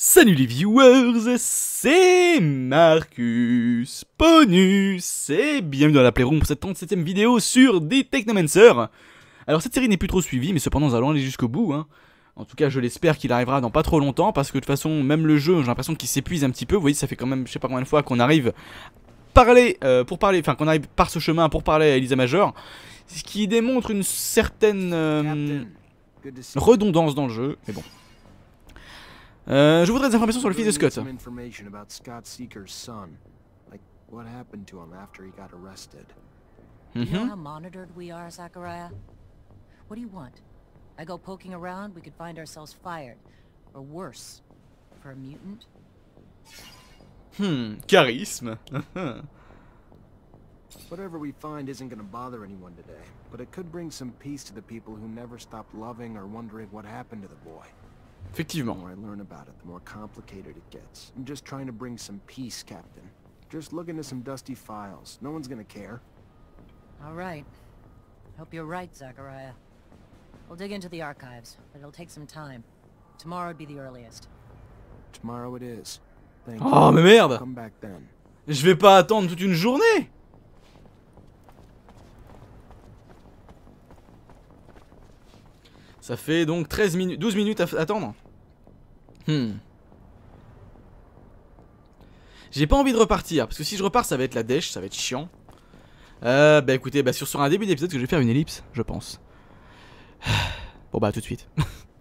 Salut les viewers, c'est Marcus Ponus et bienvenue dans la Playroom pour cette 37ème vidéo sur The Technomancer. Alors cette série n'est plus trop suivie mais cependant nous allons aller jusqu'au bout hein. En tout cas je l'espère qu'il arrivera dans pas trop longtemps parce que de toute façon même le jeu j'ai l'impression qu'il s'épuise un petit peu. Vous voyez ça fait quand même je sais pas combien de fois qu'on arrive qu'on arrive par ce chemin pour parler à Elisa Major. Ce qui démontre une certaine redondance dans le jeu mais bon. Je voudrais des informations sur le fils de Scott. You know how monitored we are, Zachariah? What do you want? I go poking around, we could find ourselves fired. Or worse, for a mutant? Charisme. Whatever we find isn't gonna bother anyone today, but it could bring some peace to the people who never stopped loving or wondering what happened to the boy. Effectivement. The more I learn about it, the more complicated it gets. I'm just trying to bring some peace, Captain. Just look into some dusty files. No one's gonna care. All right. Hope you're right, Zachariah. We'll dig into the archives, but it'll take some time. Tomorrow would be the earliest. Tomorrow it is. Thank Oh you. mais merde. Come back then. Je vais pas attendre toute une journée. Ça fait donc 13 minutes, 12 minutes à attendre. J'ai pas envie de repartir, parce que si je repars ça va être la dèche, ça va être chiant. Bah écoutez, sur un début d'épisode que je vais faire une ellipse, je pense. Bon bah tout de suite.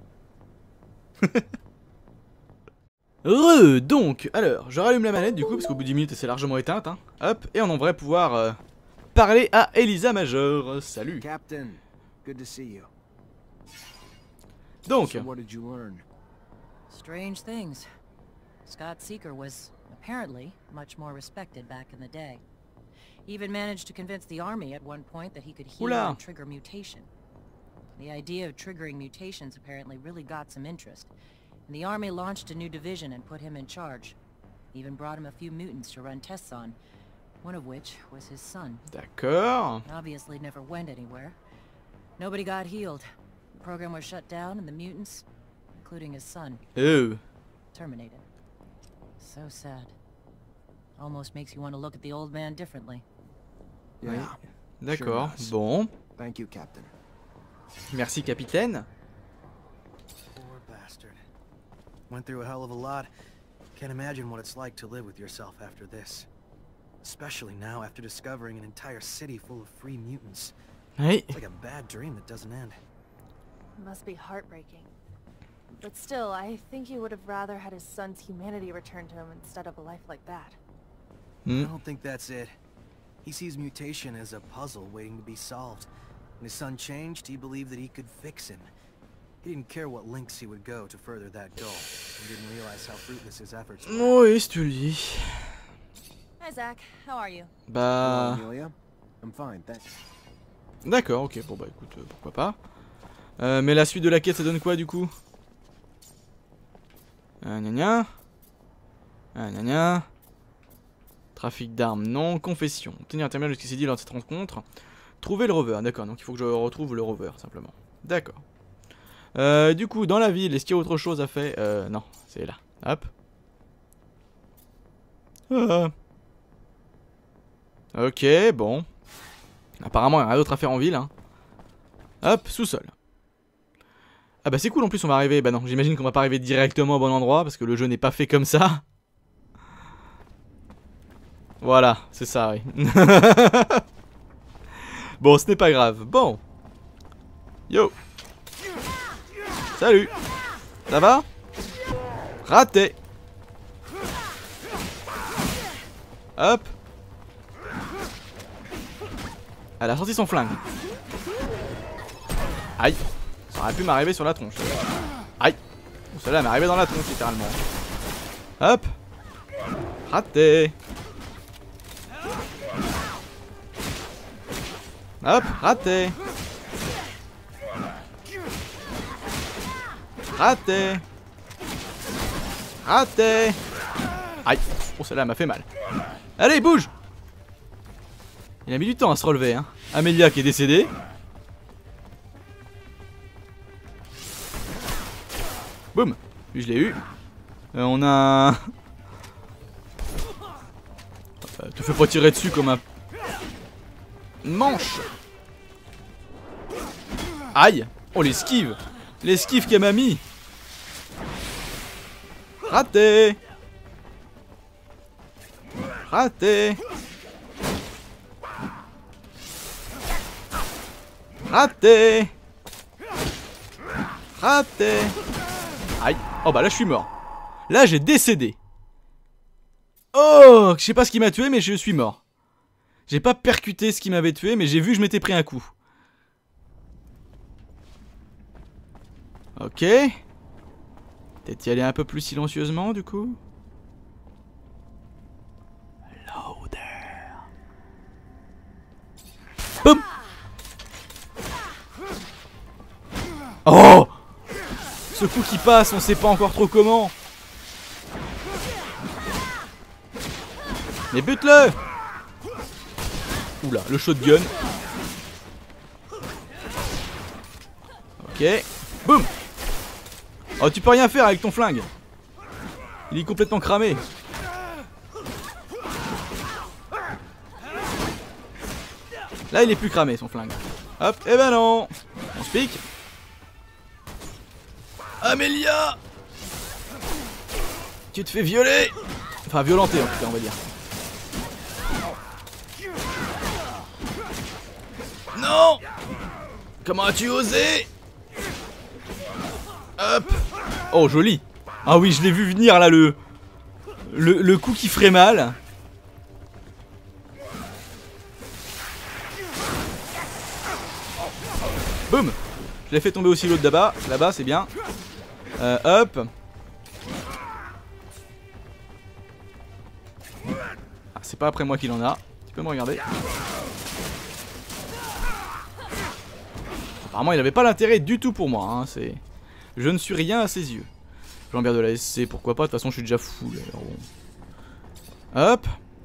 Donc, alors, je rallume la manette du coup, parce qu'au bout de 10 minutes c'est largement éteinte, hein. Hop, et on devrait pouvoir parler à Elisa Major. Salut. Captain, good to see you. Donc, So what did you learn? Strange things. Scott Seeker was, apparently, much more respected back in the day. He even managed to convince the army at one point that he could heal Oula. and trigger mutation. The idea of triggering mutations apparently really got some interest, and the army launched a new division and put him in charge. Even brought him a few mutants to run tests on, one of which was his son. d'accord. Obviously never went anywhere. Nobody got healed. The program was shut down and the mutants, including his son, terminated. So sad. Almost makes you want to look at the old man differently. Yeah. D'accord, Sure does. bon. Thank you, Captain. Merci capitaine. Poor bastard. Went through a hell of a lot. Can't imagine what it's like to live with yourself after this. Especially now after discovering an entire city full of free mutants. Oui. It's like a bad dream that doesn't end. It must be heartbreaking. But still, I think he would have rather had his son's humanity returned to him instead of a life like that. I don't think that's it. He sees mutation as a puzzle waiting to be solved. When his son changed, he believed that he could fix him. He didn't care what lengths he would go to further that goal. He didn't realize how fruitless his efforts were. Oui, si tu le dis. Hi, Zach. How are you? Bah... Hello, Amelia? I'm fine, thanks. D'accord, ok, bon bah écoute, pourquoi pas. Mais la suite de la quête ça donne quoi du coup? Gna gna. Gna gna. Trafic d'armes, non. Confession. Obtenir un terminal jusqu'ici dit lors de cette rencontre. Trouver le rover, d'accord, donc il faut que je retrouve le rover simplement. D'accord. Du coup, dans la ville, est-ce qu'il y a autre chose à faire? Non, c'est là. Hop. Ok, bon. Apparemment, il n'y a rien d'autre à faire en ville. Hein. Hop, sous-sol. Ah bah c'est cool en plus, on va arriver. Bah non, j'imagine qu'on va pas arriver directement au bon endroit parce que le jeu n'est pas fait comme ça. Voilà, c'est ça, oui. Bon, ce n'est pas grave. Bon. Yo. Salut. Ça va? Raté. Hop. Elle a sorti son flingue. Aïe. Ça aurait pu m'arriver sur la tronche. Aïe. Celle-là m'est arrivée dans la tronche littéralement. Hop. Raté. Hop, raté. Raté. Raté. Aïe. Oh, celle-là m'a fait mal. Allez, bouge. Il a mis du temps à se relever, hein. Amelia qui est décédée. Boum. Lui je l'ai eu. On a un... te fais pas tirer dessus comme un... manche. Aïe. Oh l'esquive. L'esquive qu'elle m'a mis. Raté. Raté. Raté. Raté. Aïe. Oh bah là je suis mort. Là j'ai décédé. Oh, je sais pas ce qui m'a tué mais je suis mort. J'ai pas percuté ce qui m'avait tué mais j'ai vu que je m'étais pris un coup. Ok. Peut-être y aller un peu plus silencieusement du coup. Louder. Boum. Oh. Ce coup qui passe, on sait pas encore trop comment. Mais bute-le. Oula, le shotgun. Ok. Boum. Oh, tu peux rien faire avec ton flingue. Il est complètement cramé. Là, il est plus cramé son flingue. Hop, et ben non. On se pique. Amélia, tu te fais violer. Enfin, violenter en tout cas, on va dire. Non. Comment as-tu osé? Hop. Oh joli. Ah oui je l'ai vu venir là le coup qui ferait mal. Boum. Je l'ai fait tomber aussi l'autre là-bas. Là-bas c'est bien. Hop. Ah, c'est pas après moi qu'il en a. Tu peux me regarder. Apparemment il avait pas l'intérêt du tout pour moi hein. C'est... Je ne suis rien à ses yeux. J'embire de la SC, pourquoi pas, de toute façon je suis déjà fou là, alors bon. Hop.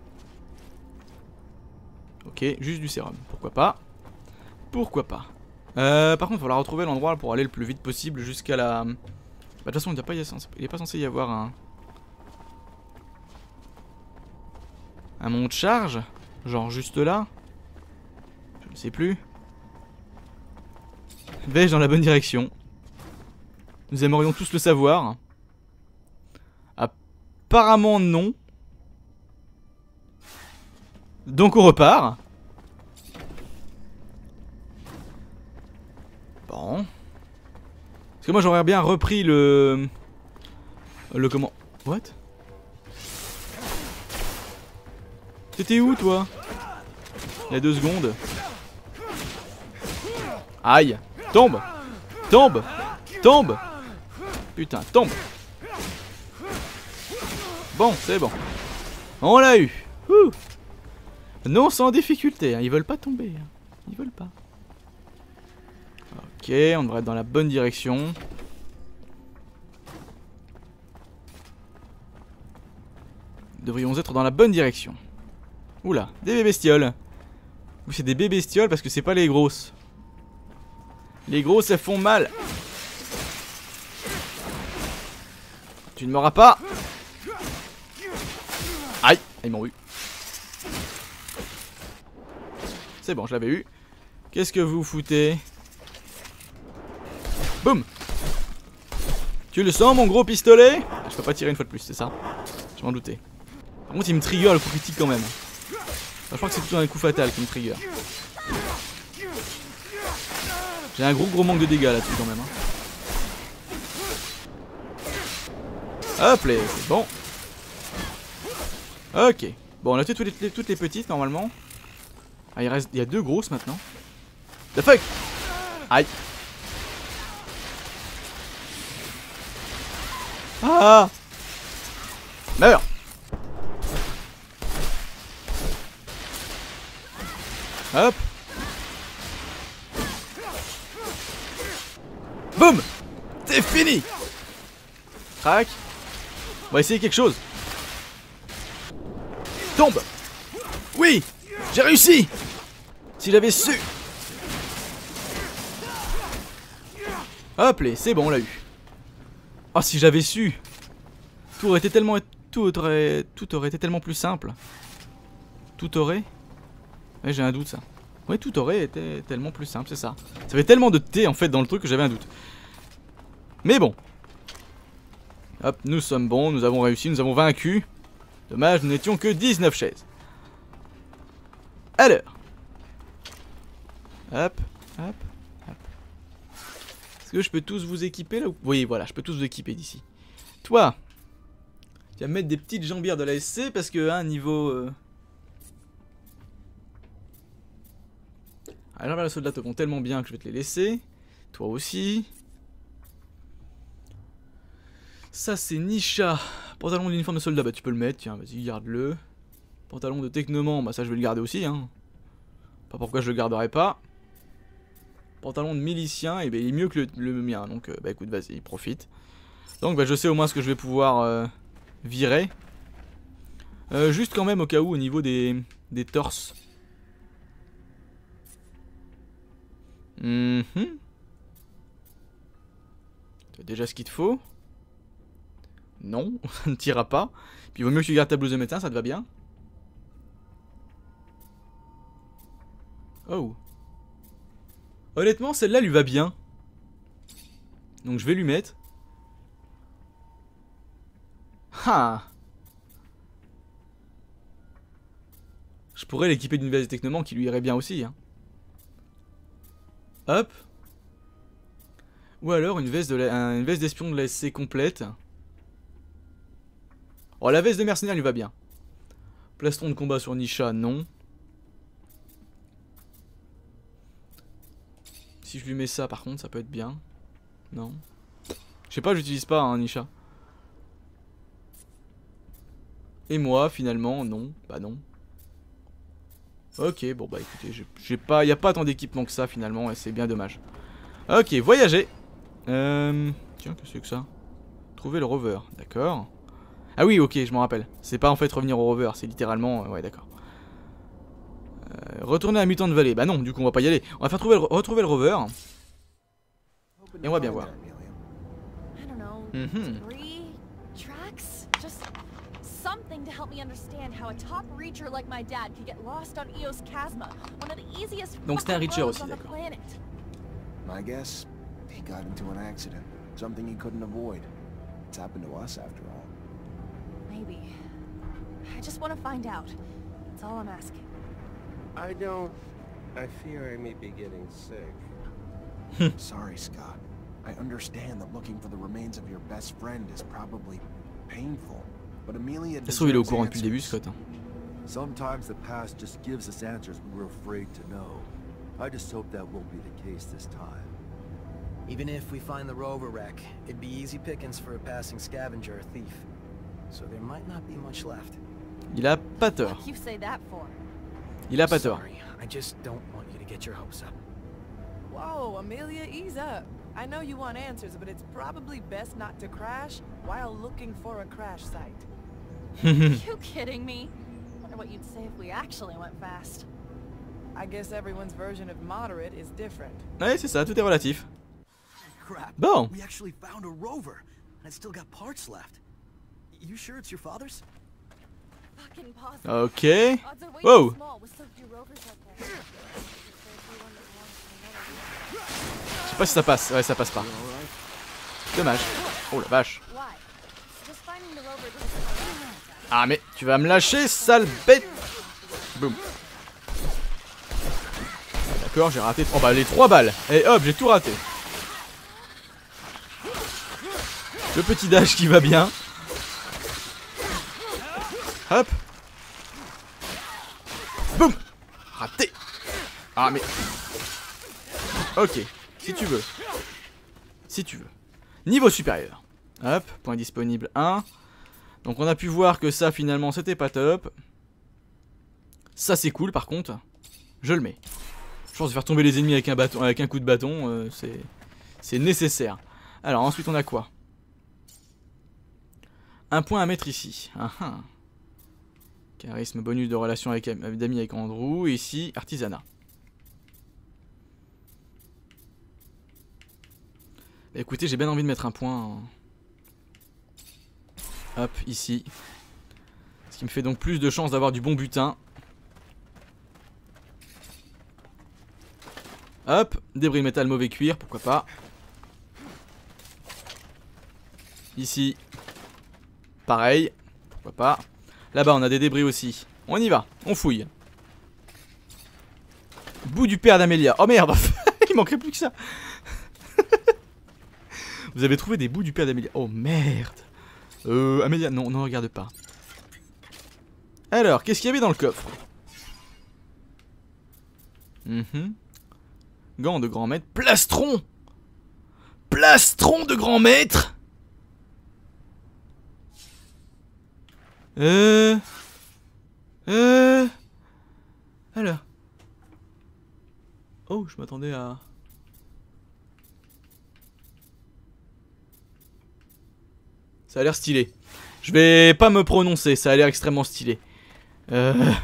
Ok, juste du sérum, pourquoi pas. Pourquoi pas. Par contre il va falloir retrouver l'endroit pour aller le plus vite possible jusqu'à la... Bah, de toute façon il n'est pas censé y avoir un mont de charge. Genre juste là. Je ne sais plus. Vais-je dans la bonne direction? Nous aimerions tous le savoir. Apparemment non. Donc on repart. Bon. Parce que moi j'aurais bien repris le comment? What? T'étais où toi? Il y a 2 secondes. Aïe. Tombe. Tombe. Tombe. Putain, tombe. Bon, c'est bon. On l'a eu. Ouh. Non, sans difficulté. Hein. Ils veulent pas tomber. Hein. Ils veulent pas. Ok, on devrait être dans la bonne direction. Devrions être dans la bonne direction. Oula, des bébés bestioles. Oui, c'est des bébés bestioles parce que c'est pas les grosses. Les grosses, elles font mal. Tu ne m'auras pas. Aïe, ils m'ont eu. C'est bon, je l'avais eu. Qu'est-ce que vous foutez? Boum. Tu le sens mon gros pistolet? Je peux pas tirer une fois de plus, c'est ça? Je m'en doutais. Par contre il me trigger le coup critique quand même. Enfin, je crois que c'est plutôt un coup fatal qui me trigger. J'ai un gros manque de dégâts là-dessus quand même. Hein. Hop là, c'est bon. Ok. Bon, on a tué toutes les petites normalement. Ah, il y a 2 grosses maintenant. The fuck. Aïe. Ah. Meurs. Hop. Boum. C'est fini. Crac. On va essayer quelque chose. Tombe. Oui. J'ai réussi. Si j'avais su. Hop là, c'est bon, on l'a eu. Oh, si j'avais su. Tout aurait été tellement plus simple. Tout aurait... Ouais, j'ai un doute ça. Ouais, tout aurait été tellement plus simple, c'est ça. Ça fait tellement de thé en fait dans le truc que j'avais un doute. Mais bon. Hop, nous sommes bons, nous avons réussi, nous avons vaincu. Dommage, nous n'étions que 19 chaises. Alors. Hop, hop, hop. Est-ce que je peux tous vous équiper là? Oui, voilà, je peux tous vous équiper d'ici. Toi, tu vas me mettre des petites jambières de la SC parce que, hein, niveau... Ah, les jambières de soldat te vont tellement bien que je vais te les laisser. Toi aussi. Ça, c'est Nisha. Pantalon d'uniforme de soldat, bah tu peux le mettre, tiens, vas-y, garde-le. Pantalon de technoman, bah ça je vais le garder aussi, hein. Pas pourquoi je le garderai pas. Pantalon de milicien, et bah il est mieux que le mien, donc bah écoute, vas-y, profite. Donc bah je sais au moins ce que je vais pouvoir virer. Juste quand même au cas où au niveau des torses. C'est déjà ce qu'il te faut. Non, ça ne t'ira pas. Puis il vaut mieux que tu gardes ta blouse de médecin, ça te va bien. Oh. Honnêtement, celle-là lui va bien. Donc je vais lui mettre. Ah. Je pourrais l'équiper d'une veste technoman qui lui irait bien aussi. Hein. Hop. Ou alors une veste d'espion de la SC complète. Oh, la veste de mercenaire lui va bien. Plastron de combat sur Nisha, non. Si je lui mets ça, par contre, ça peut être bien. Non. Je sais pas, j'utilise pas, hein, Nisha. Et moi, finalement, non. Bah non. Ok, bon bah écoutez, y a pas tant d'équipement que ça, finalement, et c'est bien dommage. Ok, voyager. Tiens, qu'est-ce que c'est que ça? Trouver le rover, d'accord. Ah oui, ok, je m'en rappelle. C'est pas en fait revenir au rover, c'est littéralement... ouais, d'accord. Retourner à Mutant Valley. Bah non, du coup, on va pas y aller. On va faire retrouver le rover. Et on va bien voir. Something to help me understand how a top reacher like my dad could get lost on Eos Chasma, one of the easiest Donc c'est un reacher roads aussi, on the d'accord. planet. My guess, he got into an accident. Something he couldn't avoid. It's happened to us after all. Maybe. I just want to find out. That's all I'm asking. I fear I may be getting sick. Sorry, Scott. I understand that looking for the remains of your best friend is probably painful. But Amelia Ça se trouve, il est au deserves courant depuis le début, answers. Scott. Sometimes the past just gives us answers we're afraid to know. I just hope that won't be the case this time. Even if we find the rover wreck, it'd be easy pickings for a passing scavenger or thief. So there might not be much left. Il a pas tort. What you say that for? Il a pas tort. Sorry, I just don't want you to get your hopes up. Whoa, Amelia, ease up. I know you want answers, but it's probably best not to crash while looking for a crash site. You kidding me? Wonder what you'd say if we actually went fast. I guess everyone's version of moderate is different. Ouais, c'est ça, tout est relatif. Crap. Bon. We actually found a rover, and it's still got parts left. You sure it's your father's? Fucking possible. Ok. Odds are way Wow. too small with so few rovers out there. Je sais pas si ça passe. Ouais, ça passe pas. Dommage. Oh la vache. Why? Just finding the rover doesn't... Ah mais tu vas me lâcher, sale bête. Boum. D'accord, j'ai raté. Oh bah les 3 balles. Et hop, j'ai tout raté. Le petit dash qui va bien. Hop. Boum. Raté. Ah mais... Ok, si tu veux. Si tu veux. Niveau supérieur. Hop, point disponible 1. Donc on a pu voir que ça finalement c'était pas top. Ça c'est cool par contre. Je le mets. Je pense que faire tomber les ennemis avec un bâton, avec un coup de bâton, c'est nécessaire. Alors ensuite on a quoi? Un point à mettre ici. Charisme, bonus de relation d'amis avec Andrew. Et ici, artisanat. Bah, écoutez, j'ai bien envie de mettre un point. Hop, ici. Ce qui me fait donc plus de chances d'avoir du bon butin. Hop, débris métal, mauvais cuir, pourquoi pas. Ici. Pareil, pourquoi pas. Là-bas, on a des débris aussi. On y va, on fouille. Bout du père d'Amelia. Oh merde, il manquerait plus que ça. Vous avez trouvé des bouts du père d'Amelia. Oh merde. Amelia, non, ne regarde pas. Alors, qu'est-ce qu'il y avait dans le coffre? Gants de grand maître. Plastron. Plastron de grand maître. Alors. Oh, je m'attendais à... Ça a l'air stylé. Je vais pas me prononcer, ça a l'air extrêmement stylé. Je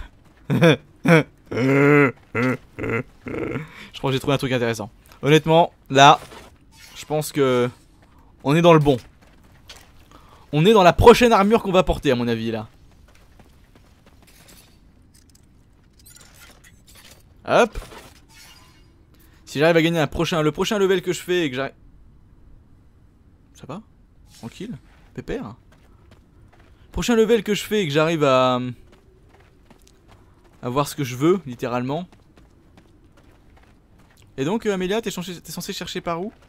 crois que j'ai trouvé un truc intéressant. Honnêtement, là, je pense que on est dans le bon. On est dans la prochaine armure qu'on va porter, à mon avis, là. Hop. Si j'arrive à gagner le prochain level que je fais et que j'arrive... Ça va? Tranquille? Pépère? Prochain level que je fais et que j'arrive à voir ce que je veux, littéralement. Et donc, Amelia, t'es censé chercher par où?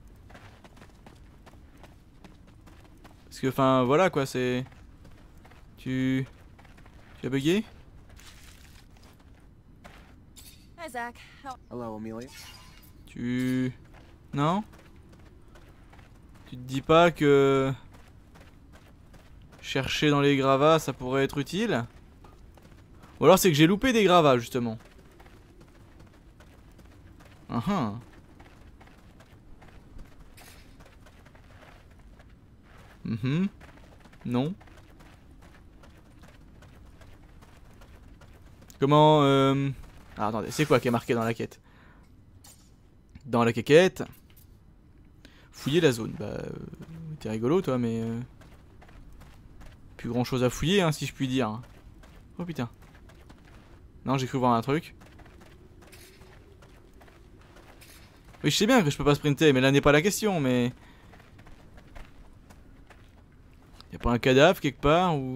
Parce que, enfin, voilà quoi, c'est... Tu as bugué? Hi, Zach. Hello, Amelia. Non? Tu te dis pas que... Chercher dans les gravats, ça pourrait être utile? Ou alors c'est que j'ai loupé des gravats, justement. Non. Comment Ah, attendez, c'est quoi qui est marqué dans la quête? Dans la quéquette. Fouiller la zone. Bah, t'es rigolo toi, mais... plus grand chose à fouiller, hein, si je puis dire. Oh putain. Non, j'ai cru voir un truc. Oui, je sais bien que je peux pas sprinter, mais là n'est pas la question, mais... Y'a pas un cadavre quelque part ou...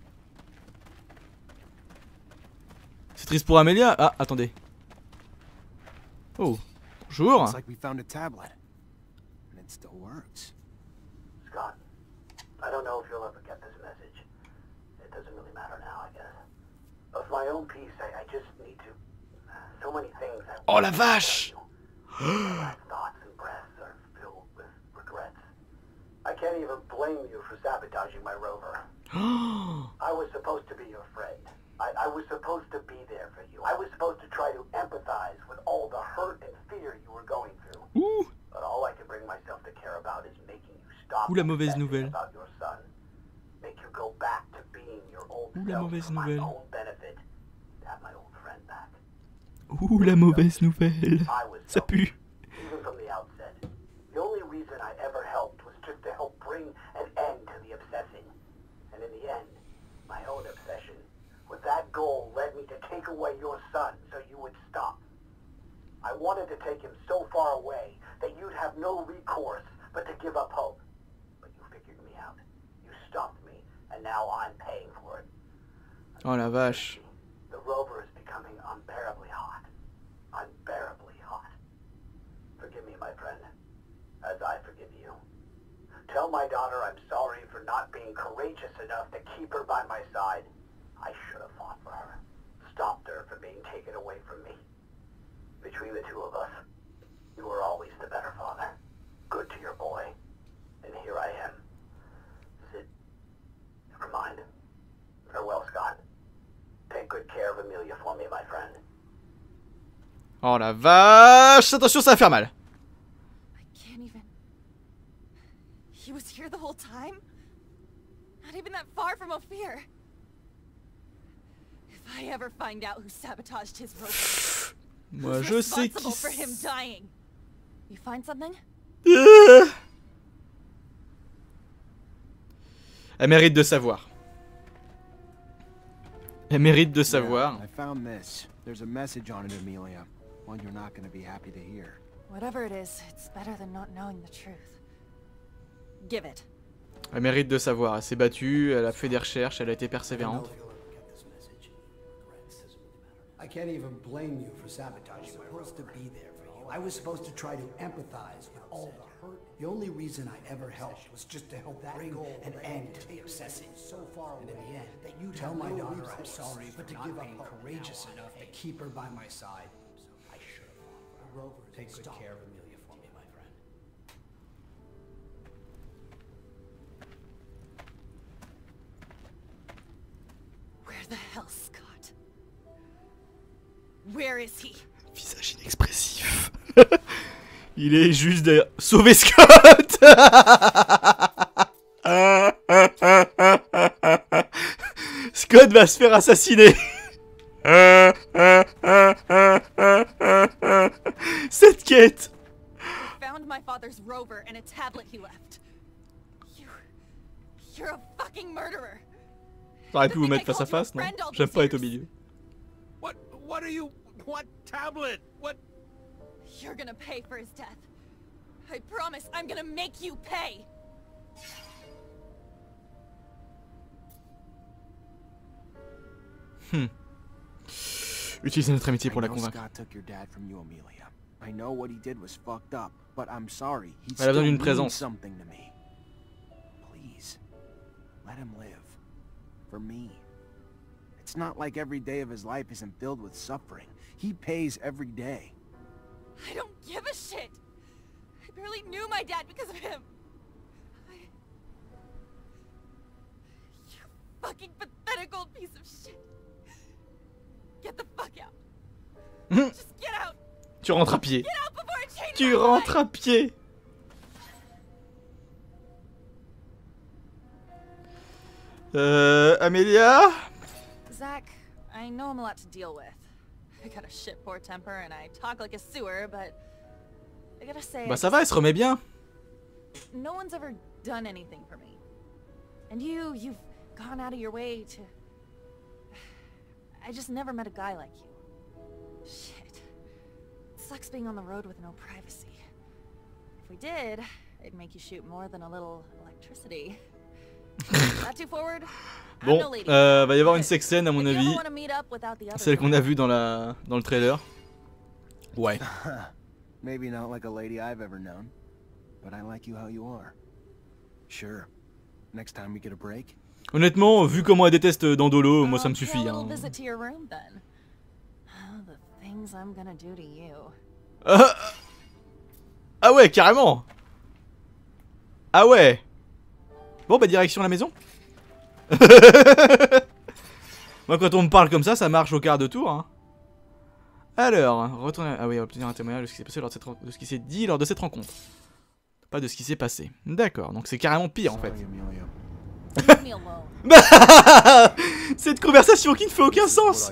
C'est triste pour Amelia. Ah, attendez. Oh, bonjour. Looks like we found a tablet. And it still works. Scott, I don't know if you'll ever get this message. It doesn't really matter now, I guess. Of my own peace, I just need to... So many things I... Oh la vache. My thoughts and breaths are filled with regrets. I can't even blame you for sabotaging my rover. I was supposed to be your friend. I was supposed to be there for you. I was supposed to try to empathize with all the hurt and fear you were going through. But all I can bring myself to care about is making you stop la mauvaise nouvelle. about your son. Make you go back to being your old la self mauvaise for my nouvelle. own benefit. To have my old friend back. La mauvaise nouvelle. Ça pue. Even from the outset. The only reason I ever helped was just to help bring an end to the obsessing. And in the end, my own obsession with that goal led me to take away your son so you would stop. I wanted to take him so far away that you'd have no recourse but to give up hope. But you figured me out. You stopped me, and now I'm paying for it. Oh la vache. The rover is becoming unbearably hot. Unbearably hot. Forgive me, my friend, as I forgive you. Tell my daughter I'm sorry for not being courageous enough to keep her by my side. I should have fought for her. Stopped her from being taken away from me. Between the two of us, you were always the better father. Good to your boy. And here I am. Sid, never mind. Farewell, Scott. Take good care of Amelia for me, my friend. Oh la vache. Attention, ça va faire mal. I can't even... He was here the whole time? Not even that far from Ophir. If I ever find out who sabotaged his rover, Moi je who's sais responsible qui... for him dying? You find something? Elle mérite de savoir. Elle mérite de savoir. I found this. There's a message on it, Amelia. One you're not going to be happy to hear. Whatever it is, it's better than not knowing the truth. Give it. Elle mérite de savoir. Elle s'est battue, elle a fait des recherches, elle a été persévérante. I can't even blame you for sabotaging my rover. I was supposed to be there for you. I was supposed to try to empathize with all the hurt. The only reason I ever helped was just to help bring an end to the obsessing. So far away, and in the end, that you tell my daughter I'm sorry, but to give up courageous enough to keep her by my side. I should have fought for her. Rover, take good care of Amelia for me, my friend. Where the hell, Scott? Where is he? Visage inexpressif. Il est juste derrière. Sauver Scott. Scott va se faire assassiner. Cette quête. I found my father's rover and a tablet he left. You're a fucking murderer. J'aurais pu vous mettre face à face, non? J'aime pas être au milieu. What are you... What tablet? What... You're gonna pay for his death. I promise I'm gonna make you pay. Utilisez notre amitié pour la convaincre. Scott took your dad from you, Amelia. I know what he did was fucked up, but I'm sorry. He Elle a besoin d'une still présence. means something to me. Please, let him live. For me. It's not like every day of his life isn't filled with suffering. He pays every day. I don't give a shit. I barely knew my dad because of him. You fucking pathetic old piece of shit. Get the fuck out. Just get out. Tu rentres à pied. Get out before I change Tu my rentres mind. à pied. Amelia? Zach, I know I'm a lot to deal with. I got a shit poor temper and I talk like a sewer, but I gotta say, Bah ça va, elle se remet bien. no one's ever done anything for me. And you've gone out of your way to... I just never met a guy like you. Shit. It sucks being on the road with no privacy. If we did, it'd make you shoot more than a little electricity. Not too forward. Bon, va y avoir une sex scène à mon avis. Celle qu'on a vue dans le trailer. Ouais. Maybe not like a lady I've ever known, but I like you how you are. Sure. Next time we get a break. Honnêtement, vu comment elle déteste Dandolo, moi ça me suffit. Hein. Ah ouais, carrément. Ah ouais. Bon bah direction la maison. Moi quand on me parle comme ça marche au quart de tour. Hein. Alors, retourner... Ah oui, obtenir un témoignage de ce qui s'est passé lors de de ce qui s'est dit lors de cette rencontre. Pas de ce qui s'est passé. D'accord, donc c'est carrément pire en fait. Cette conversation qui ne fait aucun sens.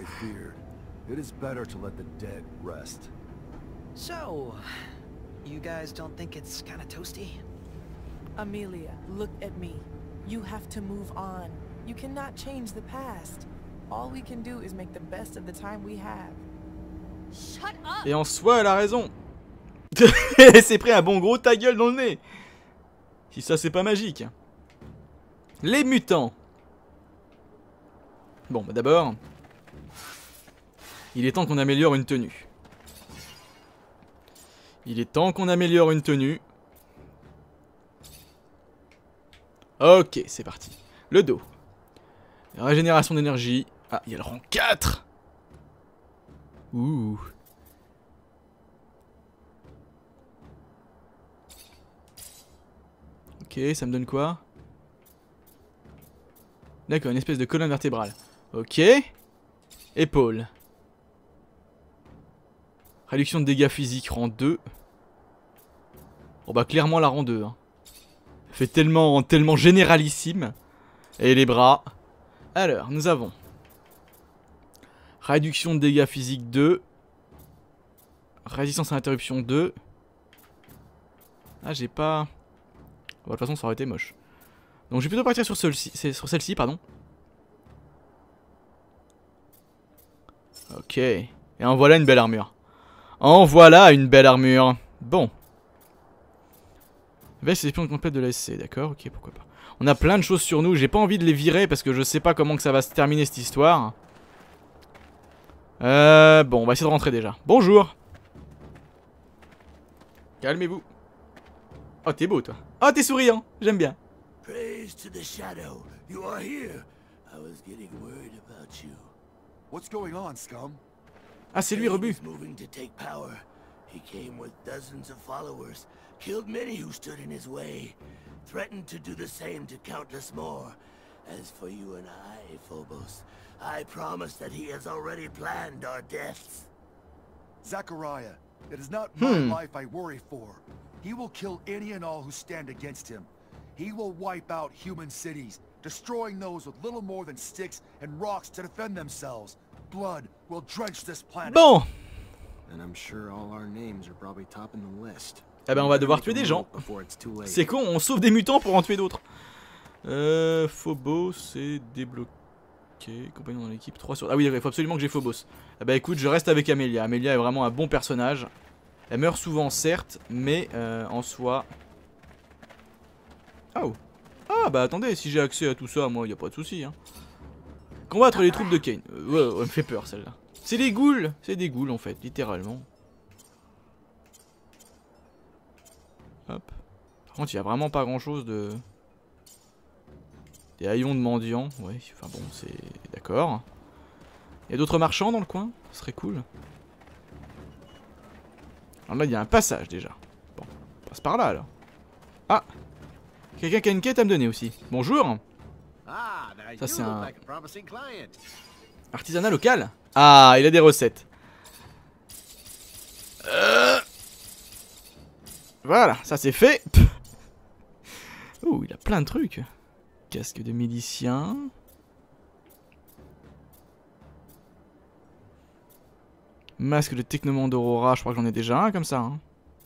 So, you guys don't think it's kind of toasty? Amelia, look at me. You have to move on. You cannot change the past. All we can do is make the best of the time we have. Shut up. Et en soi, elle a raison. Elle s'est pris un bon gros ta gueule dans le nez. Si ça, c'est pas magique. Les mutants. Bon, bah d'abord, il est temps qu'on améliore une tenue. Il est temps qu'on améliore une tenue. Ok, c'est parti. Le dos. Régénération d'énergie. Ah, il y a le rang 4. Ouh. Ok, ça me donne quoi? D'accord, une espèce de colonne vertébrale. Ok. Épaule. Réduction de dégâts physiques, rang 2. Bon bah clairement la rang 2. Hein. Fait tellement généralissime. Et les bras. Alors, nous avons... Réduction de dégâts physiques 2. Résistance à l'interruption 2. Ah, j'ai pas... Bon, de toute façon, ça aurait été moche. Donc je vais plutôt partir sur celle-ci, pardon. Ok. Et en voilà une belle armure. En voilà une belle armure. Bon. Veste espion complète de l'ASC, d'accord, ok, pourquoi pas. On a plein de choses sur nous, j'ai pas envie de les virer parce que je sais pas comment que ça va se terminer cette histoire. Bon, on va essayer de rentrer déjà. Bonjour. Calmez-vous. Oh, t'es beau, toi. Oh, t'es souriant, j'aime bien. Praise to the shadow. You are here. I was getting worried about you. What's going on, scum? Ah, c'est lui, Rebu. Moving to take power. He came with dozens of followers, killed many who stood in his way, threatened to do the same to countless more. As for you and I, Phobos, I promise that he has already planned our deaths. Zachariah, it is not my life I worry for. He will kill any and all who stand against him. He will wipe out human cities, destroying those with little more than sticks and rocks to defend themselves. Blood will drench this planet. Bon. And I'm sure all our names are probably topping the list. Eh ben on va devoir tuer des gens. C'est con, on sauve des mutants pour en tuer d'autres. Phobos c'est débloqué. Compagnon dans l'équipe 3 sur... Ah oui, il faut absolument que j'ai Phobos. Eh ben écoute, je reste avec Amelia. Amelia est vraiment un bon personnage. Elle meurt souvent certes, mais en soi... Oh. Ah bah attendez, si j'ai accès à tout ça, moi y a pas de souci. Hein. Combattre les troupes de Kane. Ouais, elle me fait peur celle-là. C'est des ghouls, c'est des ghouls en fait, littéralement. Hop. Par contre, il y a vraiment pas grand-chose de... Des haillons de mendiants, ouais, enfin bon, c'est... D'accord. Il y a d'autres marchands dans le coin, ce serait cool. Alors là, il y a un passage déjà. Bon, on passe par là alors. Ah! Quelqu'un qui a une quête à me donner aussi. Bonjour! Ça c'est un... Artisanat local? Ah, il a des recettes. Voilà, ça c'est fait. Oh, il a plein de trucs. Casque de milicien. Masque de technomant d'Aurora, je crois que j'en ai déjà un comme ça. Hein.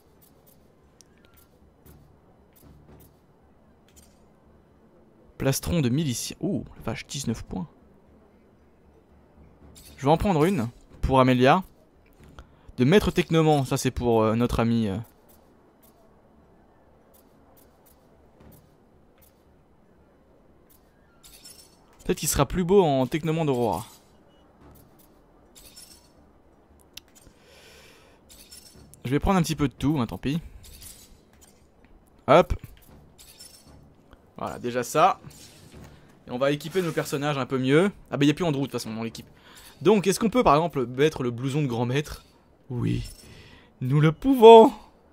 Plastron de milicien. Oh, la vache, 19 points. Je vais en prendre une pour Amelia. De maître technomant, ça c'est pour notre ami. Peut-être qu'il sera plus beau en technomant d'Aurora. Je vais prendre un petit peu de tout, hein, tant pis. Hop. Voilà, déjà ça. Et on va équiper nos personnages un peu mieux. Ah bah il n'y a plus Andrew de toute façon dans l'équipe. Donc est-ce qu'on peut par exemple mettre le blouson de grand maître? Oui. Nous le pouvons.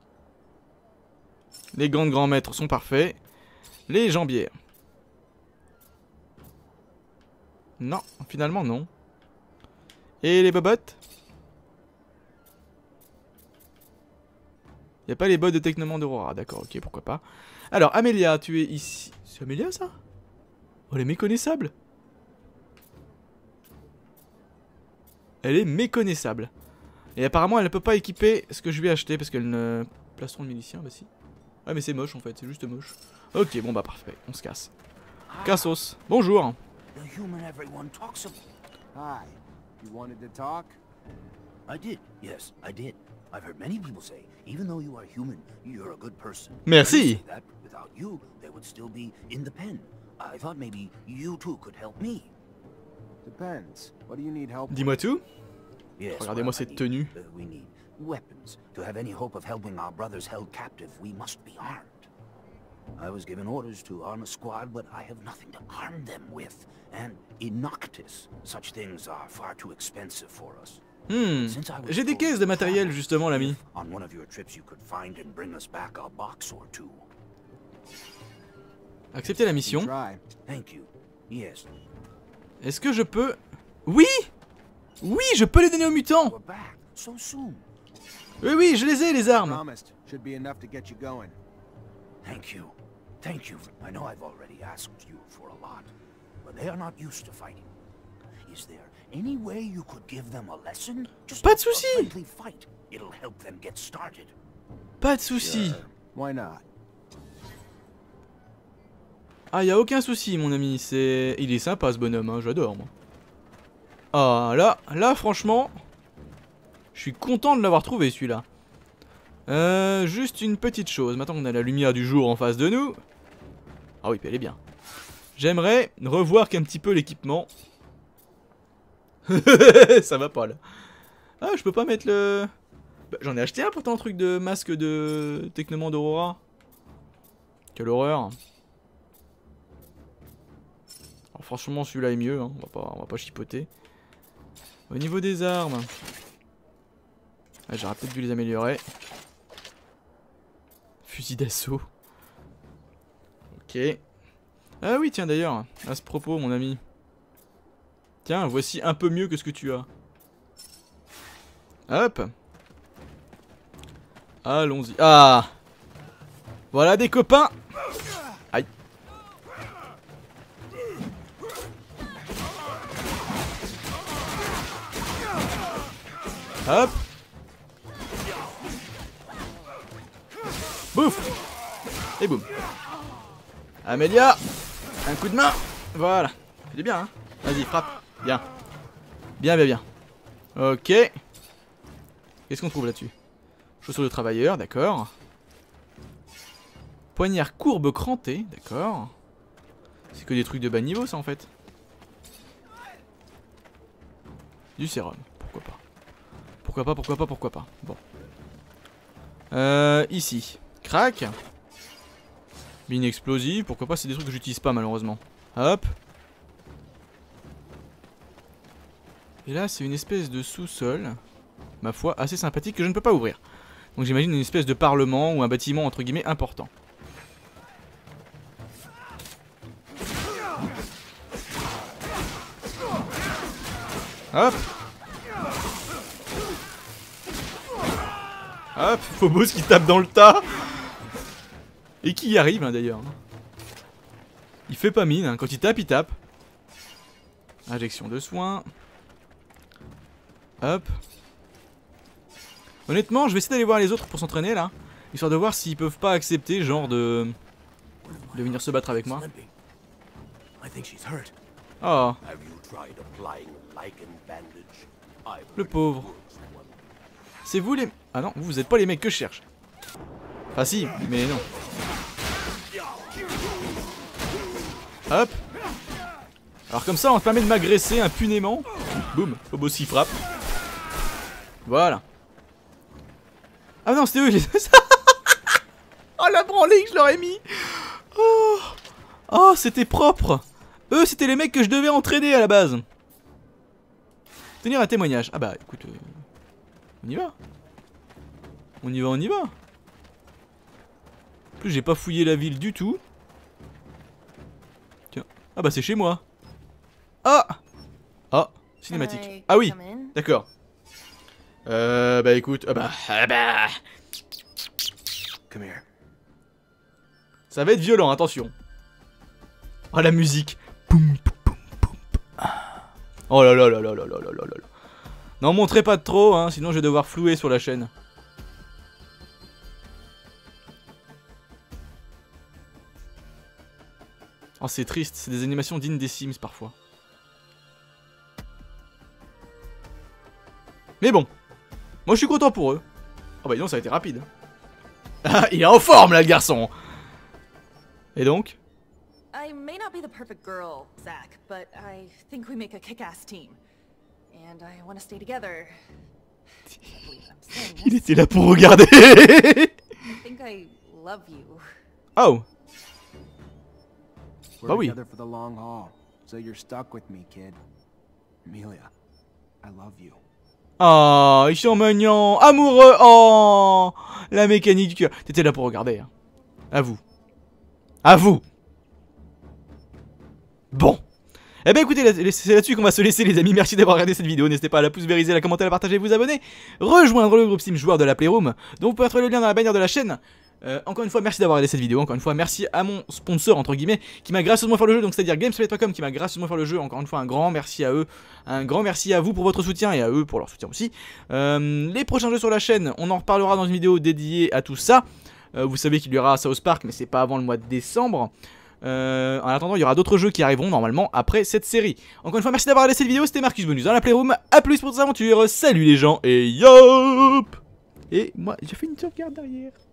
Les gants de grand maître sont parfaits. Les jambières. Non, finalement non. Et les bobottes? Y'a pas les bottes de technomant d'Aurora, d'accord, ok, pourquoi pas. Alors, Amelia, tu es ici. C'est Amelia ça? Oh, elle est méconnaissable. Elle est méconnaissable. Et apparemment, elle ne peut pas équiper ce que je vais acheter parce qu'elle ne... Plastron de milicien, bah si. Ouais, mais c'est moche en fait, c'est juste moche. Ok, bon bah parfait, on se casse. Cassos, bonjour. The human everyone talks about. Hi. You wanted to talk? I did. Yes, I did. I've heard many people say, even though you are human, you're a good person. Merci. Say that without you, they would still be in the pen. I thought maybe you too could help me. Depends. What do you need help with? Dis-moi tout. Yes, Regardez-moi cette tenue. We need weapons. To have any hope of helping our brothers held captive, we must be armed. I was given orders to arm a squad, but I have nothing to arm them with. And in Noctis, such things are far too expensive for us. J'ai des caisses de matériel justement, l'ami. On one of your trips you could find and bring us back a box or two. Accepter la mission. Thank you. Yes. Est-ce que je peux... Oui! Oui, je peux les donner aux mutants. We're back so soon. Oui, oui, je les ai, les armes. Promised. Should be enough to get you going. Thank you. Thank you. I know I've already asked you for a lot, but they are not used to fighting. Is there any way you could give them a lesson? Just Pas de souci. a friendly fight. It'll help them get started. Pas de souci. Why not? Ah, y a aucun souci, mon ami. Il est sympa, ce bonhomme, hein. J'adore, moi. Ah, là, franchement, je suis content de l'avoir trouvé, celui-là. Juste une petite chose. Maintenant qu'on a la lumière du jour en face de nous. Ah oui, puis elle est bien. J'aimerais revoir qu'un petit peu l'équipement. Ça va pas, là. Ah, je peux pas mettre le... Bah, j'en ai acheté un pourtant, un truc de masque de Technoman d'Aurora. Quelle horreur. Alors franchement celui-là est mieux, hein. On va pas chipoter. Au niveau des armes, ah, j'aurais peut-être dû les améliorer. Fusil d'assaut. Ok. Ah oui tiens d'ailleurs, à ce propos mon ami. Tiens, voici un peu mieux que ce que tu as. Hop. Allons-y. Ah. Voilà des copains. Aïe. Hop. Bouf. Et boum. Amélia. Un coup de main. Voilà. Il est bien, hein. Vas-y, frappe. Bien. Bien, bien, bien. Ok. Qu'est-ce qu'on trouve là-dessus? Chaussures de travailleur, d'accord. Poignard courbe cranté, d'accord. C'est que des trucs de bas niveau ça en fait. Du sérum, pourquoi pas. Pourquoi pas, pourquoi pas, pourquoi pas. Bon. Ici. Crac. Mine explosive, pourquoi pas, c'est des trucs que j'utilise pas malheureusement. Hop. Et là c'est une espèce de sous-sol, ma foi, assez sympathique que je ne peux pas ouvrir. Donc j'imagine une espèce de parlement ou un bâtiment entre guillemets important. Hop. Hop, Phobos qui tape dans le tas. Et qui y arrive hein, d'ailleurs. Il fait pas mine, hein. Quand il tape, il tape. Injection de soins. Hop. Honnêtement, je vais essayer d'aller voir les autres pour s'entraîner là. Histoire de voir s'ils peuvent pas accepter, genre de venir se battre avec moi. Oh. Le pauvre. C'est vous les... Ah non, vous êtes pas les mecs que je cherche. Enfin si, mais non. Hop. Alors comme ça, on te permet de m'agresser impunément. Boum, Phobos qui frappe. Voilà. Ah non, c'était eux les... Oh la branlée que je leur ai mis. Oh, oh c'était propre. Eux c'était les mecs que je devais entraîner à la base. Tenir un témoignage. Ah bah écoute, on y va. On y va, on y va. En plus j'ai pas fouillé la ville du tout. Tiens. Ah bah c'est chez moi. Ah. Ah, cinématique. Ah oui, d'accord. Bah écoute, Come here. Ça va être violent, attention. Oh la musique. Poum, poum, poum, poum. Oh là là là là là là là là là. N'en montrez pas de trop, hein, sinon je vais devoir flouer sur la chaîne. Oh c'est triste, c'est des animations dignes des Sims parfois. Mais bon, moi je suis content pour eux. Oh bah non, ça a été rapide. Ah, il est en forme là le garçon. Et donc? I may not be the perfect girl, Zach, but I think we make a kick-ass team. And I want to stay together. Il était là pour regarder. I think I love you. Oh. We're together for the long haul, so you're stuck with me, kid. Amelia, I love you. Oh, ils sont mignons, amoureux. Oh, la mécanique du cœur. T'étais là pour regarder. Hein. À vous. À vous. Bon. Eh ben écoutez, c'est là-dessus qu'on va se laisser les amis. Merci d'avoir regardé cette vidéo. N'hésitez pas à la pouce vériser, à la commenter, à la partager, à vous abonner. Rejoindre le groupe Steam joueur de la Playroom. Donc vous pouvez retrouver le lien dans la bannière de la chaîne. Encore une fois, merci d'avoir regardé cette vidéo. Encore une fois, merci à mon sponsor, entre guillemets, qui m'a gracieusement fait le jeu. Donc c'est-à-dire Gamesplat.com qui m'a gracieusement fait le jeu. Encore une fois, un grand merci à eux. Un grand merci à vous pour votre soutien et à eux pour leur soutien aussi. Les prochains jeux sur la chaîne, on en reparlera dans une vidéo dédiée à tout ça. Vous savez qu'il y aura South Park, mais c'est pas avant le mois de décembre. En attendant, il y aura d'autres jeux qui arriveront normalement après cette série. Encore une fois, merci d'avoir regardé cette vidéo. C'était Marcus Bonus dans la Playroom. A plus pour cette aventure. Salut les gens et yop. Et moi, j'ai fait une sauvegarde derrière.